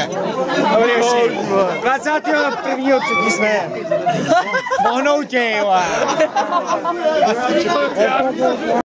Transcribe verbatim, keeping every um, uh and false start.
Dobrý dvacátého prvního třetí jsme. Mohnou tě, jo.